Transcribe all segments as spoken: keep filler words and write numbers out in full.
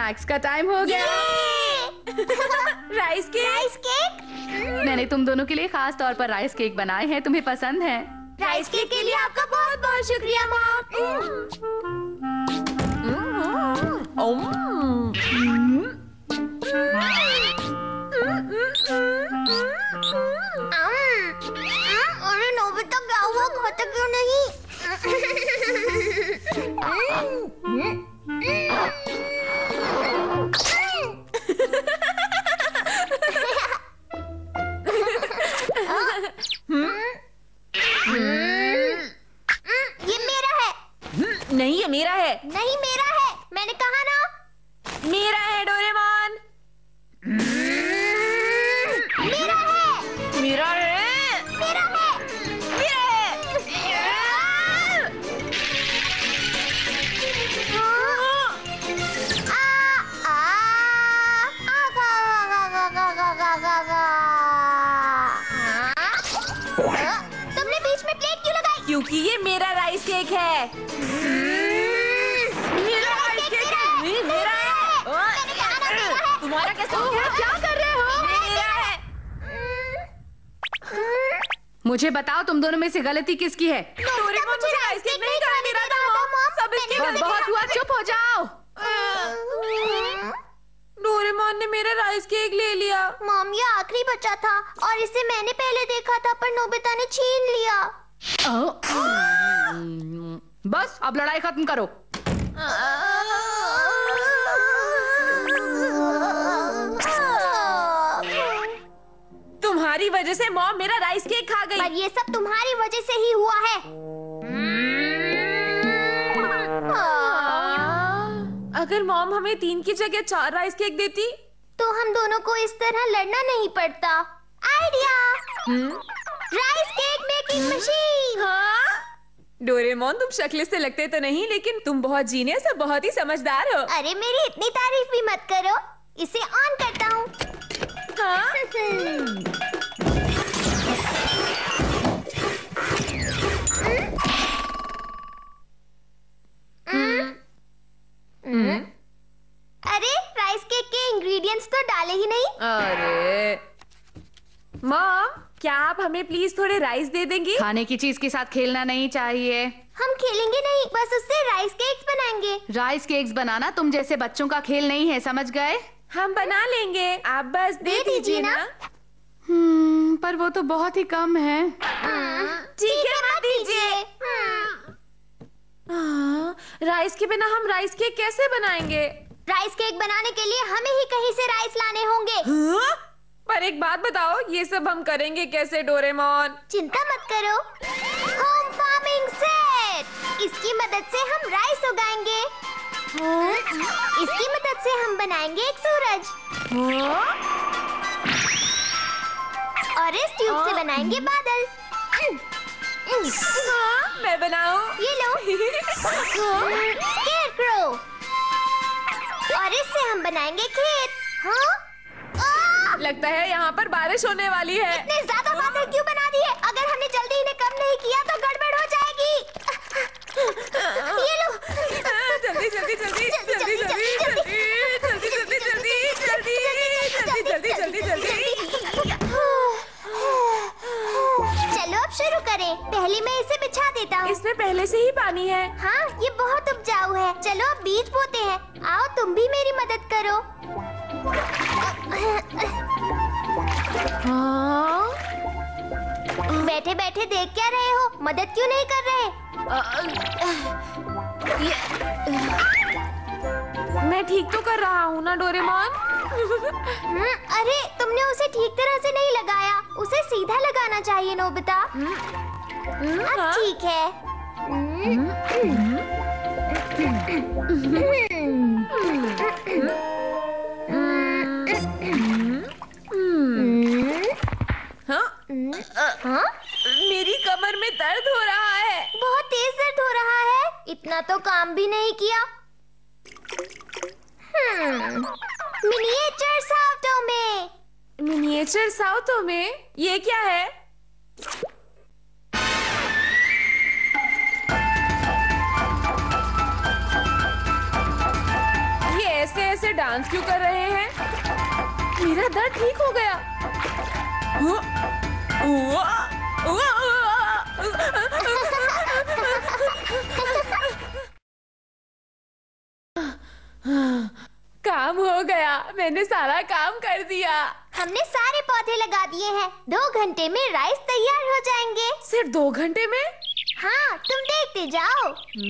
Snacks का time हो गया। Rice cake. Rice cake. मैंने तुम दोनों के लिए खास तौर पर राइस केक बनाए हैं, तुम्हें पसंद है? राइस केक के लिए आपका बहुत बहुत शुक्रिया मॉम। अरे नोबिता क्या हुआ, खाता क्यों नहीं? ये मेरा है। नहीं, ये मेरा है। नहीं मेरा है, मैंने कहा ना। मेरा है डोरेमोन। मेरा है। मेरा है। मेरा है। मेरा है। आ, आ, आगा, आगा, आगा, आगा, आगा, आगा। तुमने बीच में प्लेट क्यों लगाई? क्योंकि ये मेरा राइस केक है। मेरा राइस केक है। नहीं, मेरा है। मैंने कहा ना मेरा है। तुम्हारा कैसे हो गया? क्या कर रहे हो? मेरा है। मुझे बताओ, तुम दोनों में से गलती किसकी है? डोरेमोन मुझे राइस केक नहीं खाने दे रहा था मॉम। सब इसके बस बहुत हुआ, चुप हो जाओ। डोरेमोन ने मेरा राइस केक ले लिया। मॉम, ये आखिरी बचा था और इसे मैंने पहले देखा था, पर नोबिता ने छीन लिया। बस अब लड़ाई खत्म करो। तुम्हारी वजह से मॉम मेरा राइस केक खा गई। पर ये सब तुम्हारी वजह से ही हुआ है। अगर मॉम हमें तीन की जगह चार राइस केक देती तो हम दोनों को इस तरह लड़ना नहीं पड़ता। Idea, rice cake making machine. हाँ? डोरेमोन, तुम शक्ल से लगते तो नहीं, लेकिन तुम बहुत जीनियस और बहुत ही समझदार हो। अरे मेरी इतनी तारीफ भी मत करो। इसे ऑन करता हूँ। हाँ? अरे राइस केक के इंग्रेडिएंट्स तो डाले ही नहीं। अरे मॉम, क्या आप हमें प्लीज थोड़े राइस दे देंगी? खाने की चीज के साथ खेलना नहीं चाहिए। हम खेलेंगे नहीं, बस उससे राइस केक्स बनाएंगे। राइस केक्स बनाना तुम जैसे बच्चों का खेल नहीं है, समझ गए? हम बना लेंगे, आप बस दे, दे दीजिए दीजिए ना। ना। हम्म, पर वो तो बहुत ही कम है। ठीक है, मत दीजिए। हाँ, राइस के बिना हम राइस केक कैसे बनाएंगे? राइस केक बनाने के लिए हमें ही कहीं से राइस लाने होंगे। हाँ? पर एक बात बताओ, ये सब हम करेंगे कैसे डोरेमोन? चिंता मत करो, होम फार्मिंग सेट। इसकी मदद से हम राइस उगाएंगे। इसकी मदद से हम बनाएंगे एक सूरज। और इस ट्यूब से बनाएंगे बादल। हाँ, मैं बनाऊं? ये लो। स्केयरक्रो। और इससे हम बनाएंगे खेत। हाँ? आ! लगता है यहाँ पर बारिश होने वाली है। इतने ज्यादा बादल क्यों बना दिए? अगर हमने जल्दी इन्हें कम नहीं किया तो गड़बड़ हो जाएगी। ये लो। जल्दी जल्दी जल्दी जल्दी जल्दी जल्दी जल्दी जल्दी जल्दी जल्दी जल्दी जल्दी जल्दी। चलो अब शुरू करें। पहले मैं इसे बिछा देता हूँ। इसमें पहले से ही पानी है। हाँ, ये बहुत उपजाऊ है। चलो अब बीज बोते हैं। आओ तुम भी मेरी मदद करो। हाँ? बैठे बैठे देख क्या रहे हो? मदद क्यों नहीं कर रहे? मैं ठीक तो कर रहा हूँ ना डोरेमोन? अरे तुमने उसे ठीक तरह से नहीं लगाया। उसे सीधा लगाना चाहिए नोबिता। अब ठीक है। हाँ? हाँ? मेरी कमर में दर्द हो रहा है। बहुत तेज दर्द हो रहा है। इतना तो काम भी नहीं किया। हम्म, मिनिएचर साउथो में। मिनिएचर साउथो में? ये क्या है? ये ऐसे से डांस क्यों कर रहे हैं? मेरा दर्द ठीक हो गया। काम हो गया, मैंने सारा काम कर दिया। हमने सारे पौधे लगा दिए हैं। दो घंटे में राइस तैयार हो जाएंगे। सिर्फ दो घंटे में? हाँ, तुम देखते जाओ।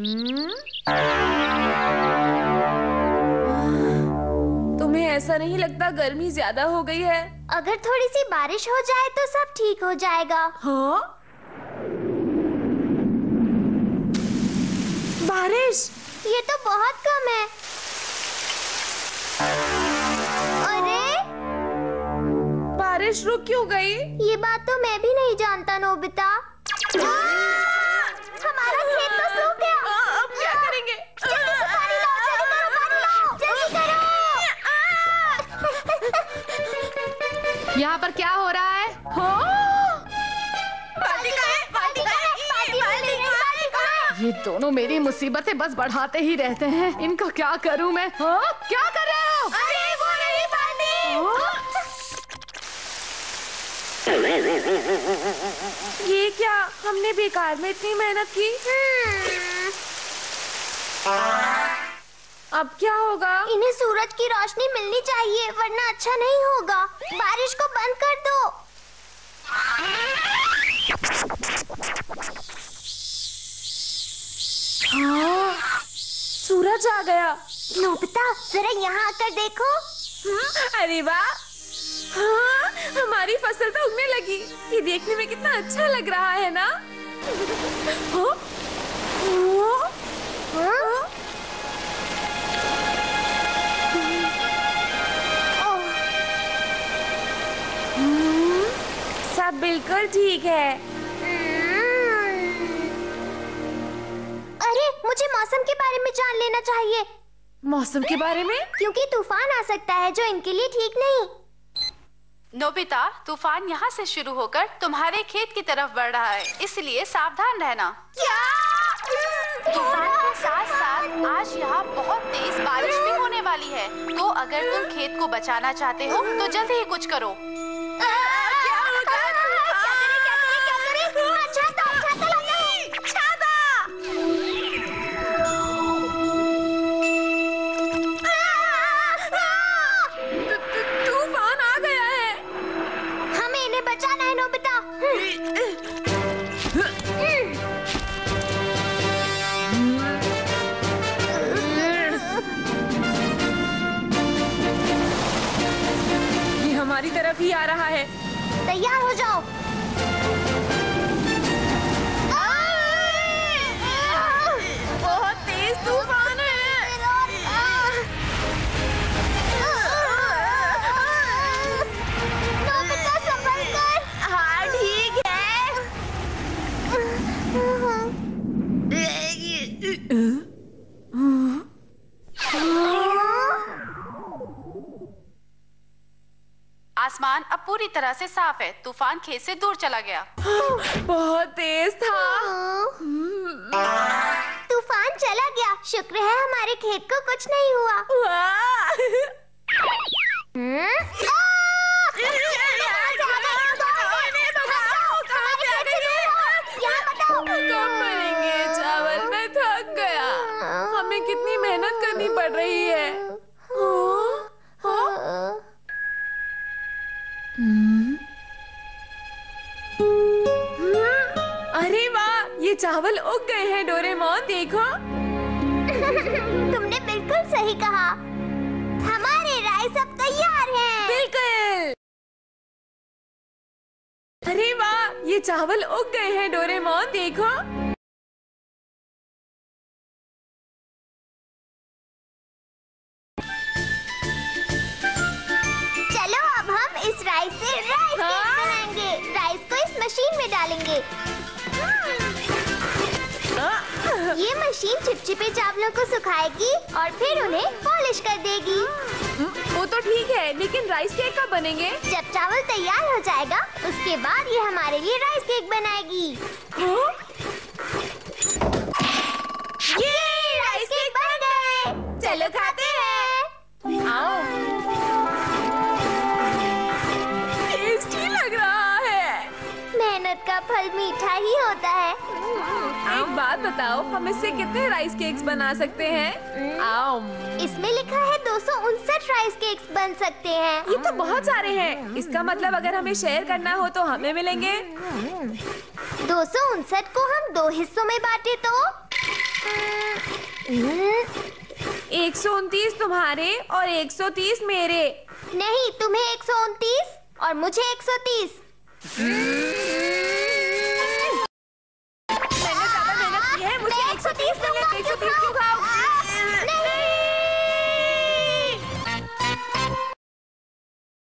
तुम्हें ऐसा नहीं लगता गर्मी ज्यादा हो गई है? अगर थोड़ी सी बारिश हो जाए तो सब ठीक हो जाएगा। हाँ? बारिश? ये तो बहुत कम है। अरे, बारिश रुक क्यों गई? ये बात तो मैं भी नहीं जानता नोबिता। हमारा खेत तो सूख गया। आ, अब क्या करेंगे? जल्दी से पानी लाओ, जल्दी करो, पानी लाओ, जल्दी करो। यहाँ पर क्या हो रहा है? हाँ? बाल्टी कहाँ है? बाल्टी कहाँ है? बाल्टी बाल्टी बाल्टी कहाँ है? ये दोनों मेरी मुसीबतें बस बढ़ाते ही रहते हैं। इनका क्या करूं मैं? हाँ? क्या कर रहे हो? अरे वो रही बाल्टी। ये क्या? हमने बेकार में इतनी मेहनत की। अब क्या होगा? इन्हें सूरज की रोशनी मिलनी चाहिए, वरना अच्छा नहीं होगा। बारिश को बंद कर दो। हाँ, सूरज आ गया। नोबिता, जरा यहाँ आकर देखो। अरे वाह! हाँ, हमारी फसल तो उगने लगी। ये देखने में कितना अच्छा लग रहा है ना? हाँ? हाँ? हाँ? सब बिल्कुल ठीक है। अरे, मुझे मौसम के बारे में जान लेना चाहिए। मौसम के बारे में? क्योंकि तूफान आ सकता है जो इनके लिए ठीक नहीं। नोबिता, तूफान यहाँ से शुरू होकर तुम्हारे खेत की तरफ बढ़ रहा है, इसलिए सावधान रहना। क्या? तूफान के साथ साथ आज यहाँ बहुत तेज बारिश भी होने वाली है, तो अगर तुम खेत को बचाना चाहते हो तो जल्द ही कुछ करो। क्या होगा? क्या करें, क्या करें, क्या करें? हाँ, छाता, छाता लाना है। छाता! तूफान आ गया है। हमें इन्हें बचाना है नोबिता। ये हमारी तरफ ही आ रहा है। तैयार हो जाओ। बहुत तेज तूफान है। नोबिता, संभल कर। हाँ, ठीक है। आसमान अब पूरी तरह से साफ है। तूफान खेत से दूर चला गया। बहुत तेज था। तूफान चला गया। शुक्र है हमारे खेत को कुछ नहीं हुआ। वाह! हम्म? आ! यहाँ से हमें हमारे खेत से दूर हो। यहाँ बताओ। कब मरेंगे? चावल में थक गया। हमें कितनी मेहनत करनी पड़ रही है। हाँ? हाँ? अरे वाह! ये चावल उग गए हैं डोरेमोन, देखो। तुमने बिल्कुल सही कहा। हमारे राइस अब तैयार हैं। बिल्कुल। अरे वाह! ये चावल उग गए हैं डोरेमोन, देखो। चलो अब हम इस राइस से राइस हाँ? केक बनाएंगे। राइस को इस मशीन में डालेंगे। ये मशीन चिपचिपे चावलों को सुखाएगी और फिर उन्हें पॉलिश कर देगी। वो तो ठीक है, लेकिन राइस केक कब बनेंगे? जब चावल तैयार हो जाएगा, उसके बाद ये हमारे लिए राइस केक बनाएगी। हाँ? ये राइस केक बन गए। चलो खाते हैं। टेस्टी लग रहा है। मेहनत का फल मीठा ही होता है। एक बात बताओ, हम इससे कितने राइस केक्स बना सकते हैं? आम। इसमें लिखा है दो सौ उनसठ राइस केक्स बन सकते हैं। ये तो बहुत सारे हैं। इसका मतलब अगर हमें शेयर करना हो तो हमें मिलेंगे। दो सौ उनसठ को हम दो हिस्सों में बांटे तो एक सौ उनतीस तुम्हारे और एक सौ तीस मेरे। नहीं, तुम्हें एक सौ उनतीस और मुझे एक सौ तीस।